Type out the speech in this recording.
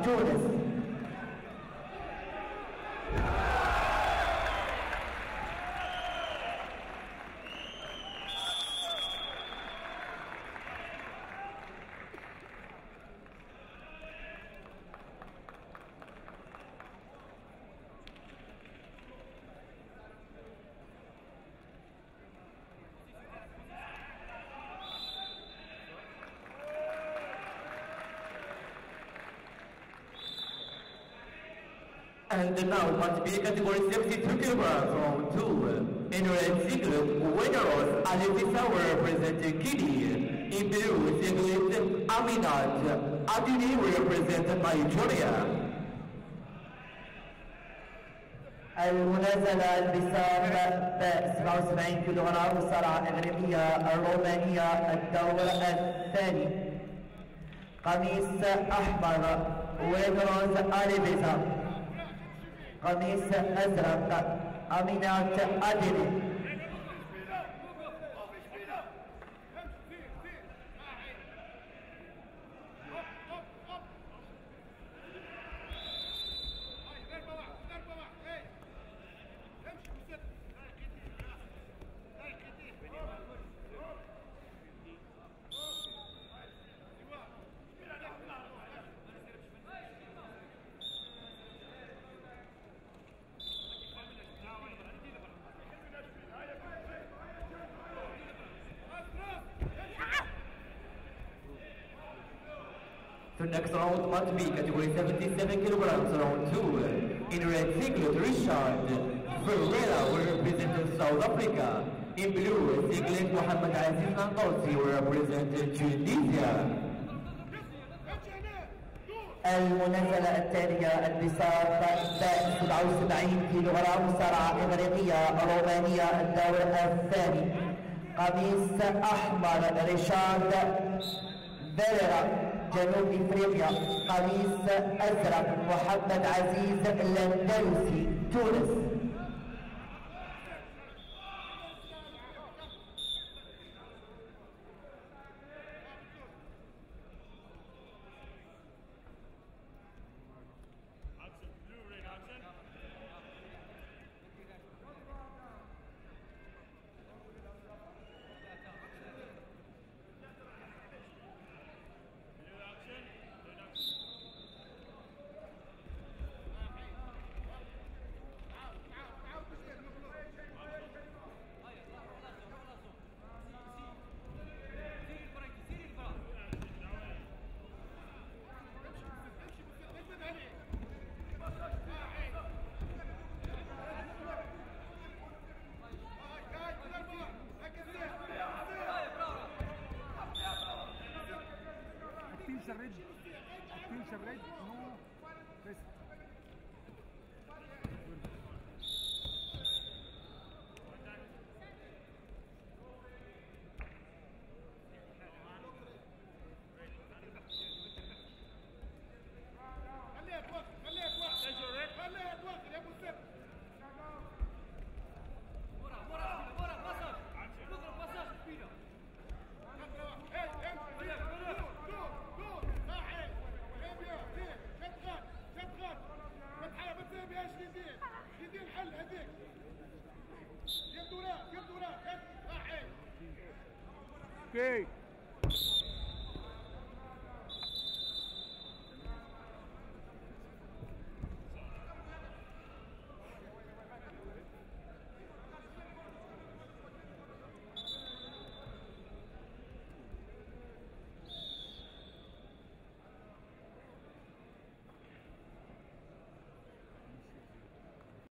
تونس. And now must be category 72 kilograms from 2. In red singlet, winners Alevisa were representing Guinea. In blue singlet, Aminat Adini were represented by Nigeria. المنازلة البسام 77 كيلوغرام مصارعة إغريقية الرومانية الدور الثاني. قميص أحمر وبرونز أليفيزا. قميص أزرق أمينات أديلي. The next round must be category 77 kilograms, round 2. In red singlet, Richard Ferreira will represent South Africa. In blue singlet, Mohamed Aziz Nangosi will represent Tunisia. المنازلة التالية البساط 77 كيلوغرام مصارعة إغريقية رومانية الدور الثاني. قميص أحمر ريشارد فيريرا جنوب افريقيا. قميص ازرق محمد عزيز الاندلسي تونس. Attention red, no,